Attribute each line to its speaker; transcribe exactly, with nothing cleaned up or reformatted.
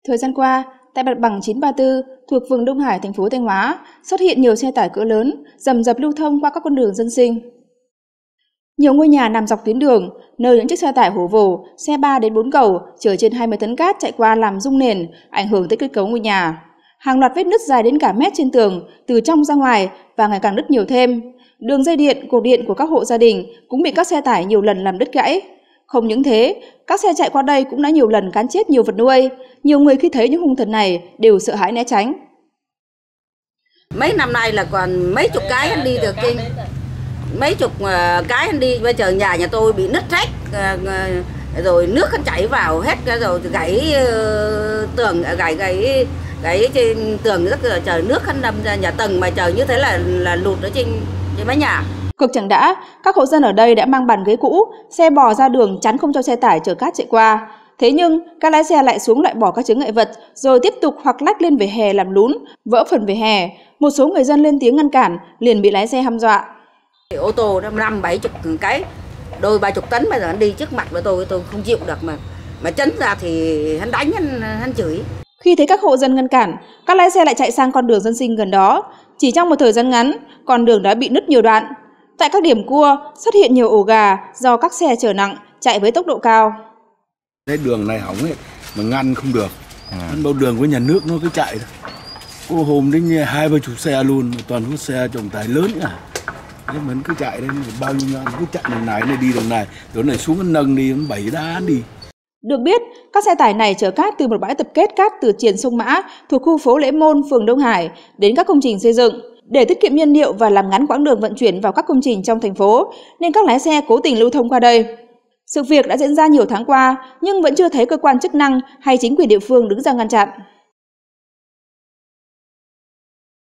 Speaker 1: Thời gian qua, tại mặt bằng chín ba tư thuộc phường Đông Hải, thành phố Thanh Hóa, xuất hiện nhiều xe tải cỡ lớn rầm rập lưu thông qua các con đường dân sinh. Nhiều ngôi nhà nằm dọc tuyến đường, nơi những chiếc xe tải hổ vồ, xe ba đến bốn cầu chở trên hai mươi tấn cát chạy qua làm rung nền, ảnh hưởng tới kết cấu ngôi nhà. Hàng loạt vết nứt dài đến cả mét trên tường, từ trong ra ngoài và ngày càng nứt nhiều thêm. Đường dây điện, cột điện của các hộ gia đình cũng bị các xe tải nhiều lần làm đứt gãy. Không những thế, các xe chạy qua đây cũng đã nhiều lần cán chết nhiều vật nuôi. Nhiều người khi thấy những hung thần này đều sợ hãi né tránh.
Speaker 2: Mấy năm nay là còn mấy chục cái anh đi được kinh, mấy chục cái anh đi, bây giờ nhà nhà tôi bị nứt rách, rồi nước nó chảy vào hết, rồi gãy tường, gãy gãy gãy trên tường, rất là trời nước khăn đâm ra nhà tầng, mà trời như thế là là lụt ở trên trên mái nhà.
Speaker 1: Cực chẳng đã, các hộ dân ở đây đã mang bàn ghế cũ, xe bò ra đường chắn không cho xe tải chở cát chạy qua. Thế nhưng các lái xe lại xuống loại bỏ các chướng ngại vật, rồi tiếp tục hoặc lách lên vỉa hè làm lún, vỡ phần vỉa hè. Một số người dân lên tiếng ngăn cản, liền bị lái xe hăm dọa.
Speaker 2: Ô tô nó năm bảy chục cái, đôi ba chục tấn, bây giờ hắn đi trước mặt của tôi, tôi không chịu được mà mà chấn ra thì hắn đánh, hắn, hắn chửi.
Speaker 1: Khi thấy các hộ dân ngăn cản, các lái xe lại chạy sang con đường dân sinh gần đó. Chỉ trong một thời gian ngắn, con đường đã bị nứt nhiều đoạn. Tại các điểm cua xuất hiện nhiều ổ gà do các xe chở nặng chạy với tốc độ cao.
Speaker 3: Cái đường này hỏng ấy mà ngăn không được, à. Bao đường của nhà nước nó cứ chạy thôi. Có hôm đến hai ba chục xe luôn, toàn có xe trọng tải lớn à. Nhưng mà nó cứ chạy đấy, bao nhiêu năm cứ chạy đường này, này đi đường này, rồi này xuống nó nâng đi, nó bảy đá đi.
Speaker 1: Được biết, các xe tải này chở cát từ một bãi tập kết cát từ triền sông Mã thuộc khu phố Lễ Môn, phường Đông Hải đến các công trình xây dựng. Để tiết kiệm nhiên liệu và làm ngắn quãng đường vận chuyển vào các công trình trong thành phố, nên các lái xe cố tình lưu thông qua đây. Sự việc đã diễn ra nhiều tháng qua, nhưng vẫn chưa thấy cơ quan chức năng hay chính quyền địa phương đứng ra ngăn chặn.